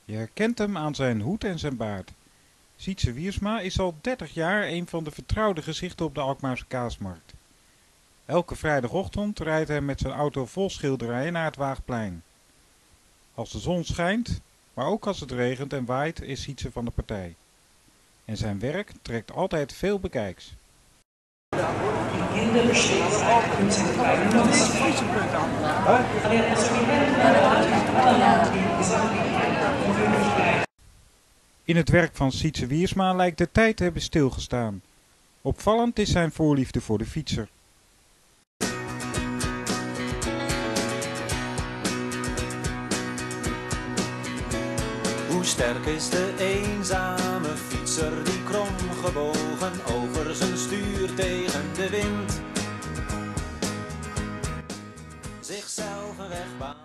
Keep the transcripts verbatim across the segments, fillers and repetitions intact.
Je herkent hem aan zijn hoed en zijn baard. Sietse Wiersma is al dertig jaar een van de vertrouwde gezichten op de Alkmaarse kaasmarkt. Elke vrijdagochtend rijdt hij met zijn auto vol schilderijen naar het Waagplein. Als de zon schijnt, maar ook als het regent en waait, is Sietse van de partij. En zijn werk trekt altijd veel bekijks. In het werk van Sietse Wiersma lijkt de tijd te hebben stilgestaan. Opvallend is zijn voorliefde voor de fietser. Hoe sterk is de eenzame fietser die kromgebogen over zijn stuur tegen de wind zichzelf een weg baant.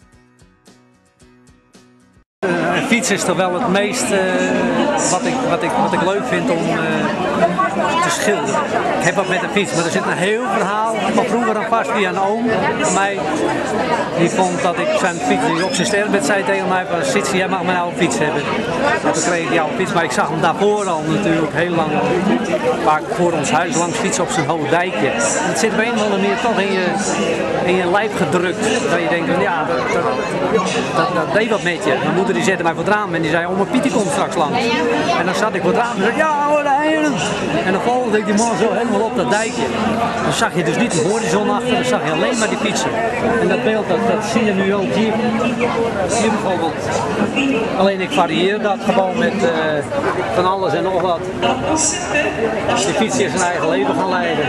Een fiets is toch wel het meest uh, wat, ik, wat, ik, wat ik leuk vind om uh, te schilderen. Ik heb wat met een fiets, maar er zit een heel verhaal van vroeger aan vast via een oom van mij. Die vond dat ik zijn fiets, die op zijn sterrenbed zei tegen mij van Sietse, jij mag mijn oude fiets hebben. En toen kreeg ik die oude fiets, maar ik zag hem daarvoor al natuurlijk heel lang, vaak voor ons huis langs fietsen op zijn hoge dijkje. En het zit op een of andere manier toch in je, in je lijf gedrukt. Dat je denkt, ja, dat, dat, dat, dat deed wat met je. Mijn moeder die zette mij voor het raam en die zei, oma Pietie komt straks langs. En dan zat ik voor het raam en zei, ja hoor, heen. En dan volgde ik die man zo helemaal op dat dijkje. Dan zag je dus niet de horizon achter, dan zag je alleen maar die fietsen. En dat beeld, dat, dat zie je nu ook hier. Hier bijvoorbeeld. Alleen ik varieer dat gewoon met uh, van alles en nog wat. Die fiets is zijn eigen leven gaan leiden.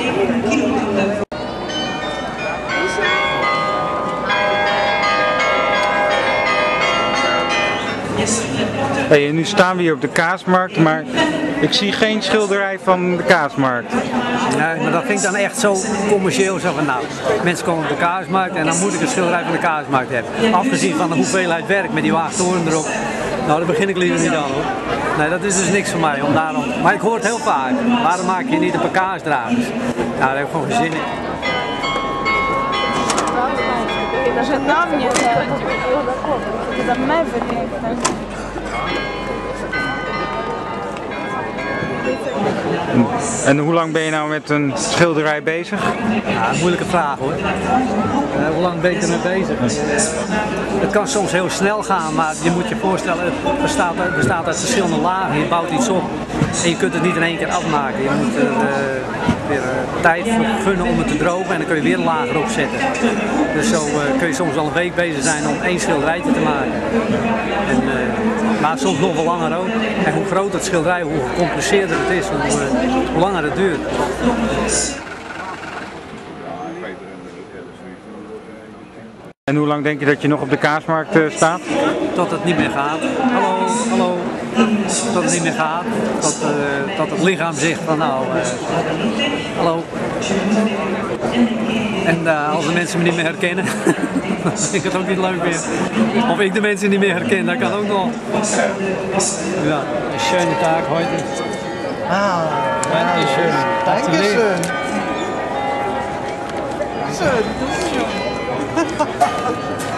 Hey, nu staan we hier op de kaasmarkt, maar ik zie geen schilderij van de kaasmarkt. Nee, maar dat vind ik dan echt zo commercieel. Zo van, nou, mensen komen op de kaasmarkt en dan moet ik een schilderij van de kaasmarkt hebben. Afgezien van de hoeveelheid werk met die waagtoren erop. Nou, daar begin ik liever niet aan hoor. Nee, dat is dus niks voor mij. Om daarom... Maar ik hoor het heel vaak. Waarom maak je niet een paar kaasdragers? Nou, daar heb ik gewoon geen zin in. Даже нам не за мной. En hoe lang ben je nou met een schilderij bezig? Ja, een moeilijke vraag hoor. Uh, hoe lang ben je ermee bezig? Uh, het kan soms heel snel gaan, maar je moet je voorstellen, het bestaat uit, bestaat uit verschillende lagen. Je bouwt iets op en je kunt het niet in één keer afmaken. Je moet er uh, weer uh, tijd voor gunnen om het te drogen en dan kun je weer een laag erop zetten. Dus zo uh, kun je soms wel een week bezig zijn om één schilderijtje te maken. En, uh, maar soms nog wel langer ook. En hoe groter het schilderij, hoe gecompliceerder het is, hoe, uh, hoe langer het duurt. En hoe lang denk je dat je nog op de kaasmarkt uh, staat? Tot het niet meer gaat. Hallo, hallo. Tot het niet meer gaat. Tot, uh, tot het lichaam zegt van nou, uh, hallo. En uh, als de mensen me niet meer herkennen, dan vind ik het ook niet leuk meer. Of ik de mensen niet meer herken, dat kan ook nog. Ja, een schöne Tag heute. Ah, Danke schön. Danke schön. Schön, das ist schön.